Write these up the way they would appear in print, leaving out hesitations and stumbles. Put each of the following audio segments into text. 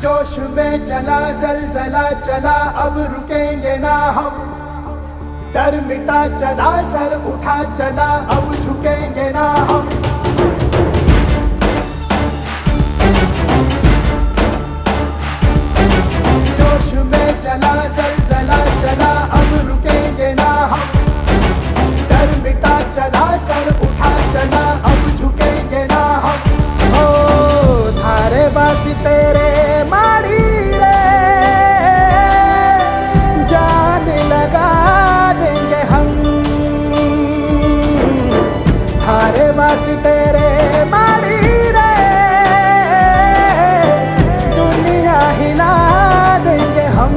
जोश में चला जलजला चला, अब रुकेंगे ना हम। डर मिटा चला, सर उठा चला, अब झुकेंगे ना हम। जोश में चला जलजला चला, अब रुकेंगे ना हम। डर मिटा चला, सर उठा चला, अब झुकेंगे ना हम। ओ थारे बासी तेरे माड़ी रे, जान लगा देंगे हम। थारे बासी तेरे माड़ी रे, दुनिया हिला देंगे हम।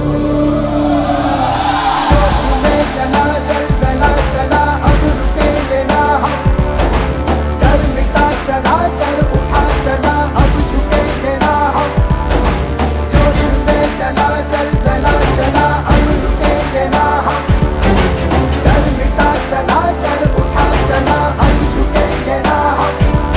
जोश में चला जलजला चला, अब रुकेंगे ना हम। डर मिटा चला, सर उठा चला, अब झुकेंगे ना हम। जोश में चला जलजला चला, अब रुकेंगे ना हम। डर मिटा चला, सर उठा चला, अब झुकेंगे ना हम।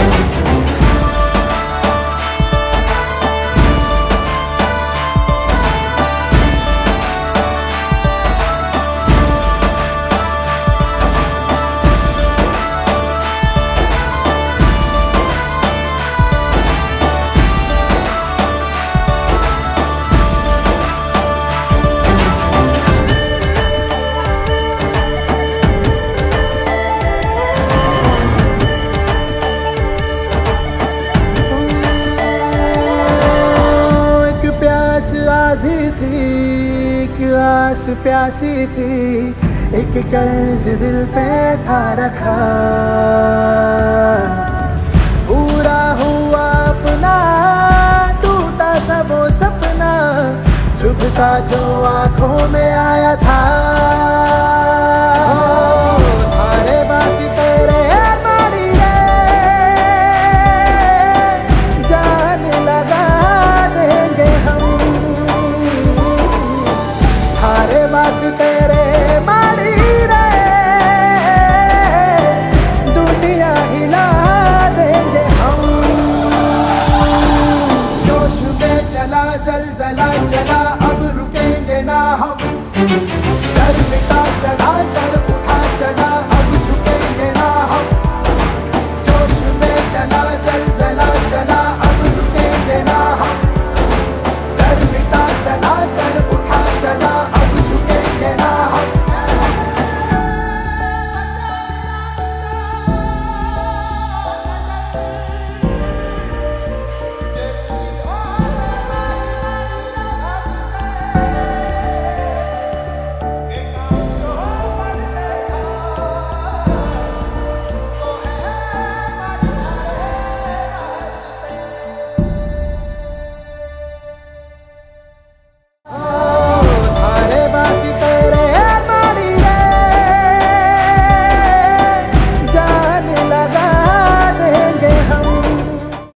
आधी थी, एक आस प्यासी थी, एक कर्ज दिल पे था रखा। पूरा हुआ अपना, टूटा सा वो सपना, चुभता जो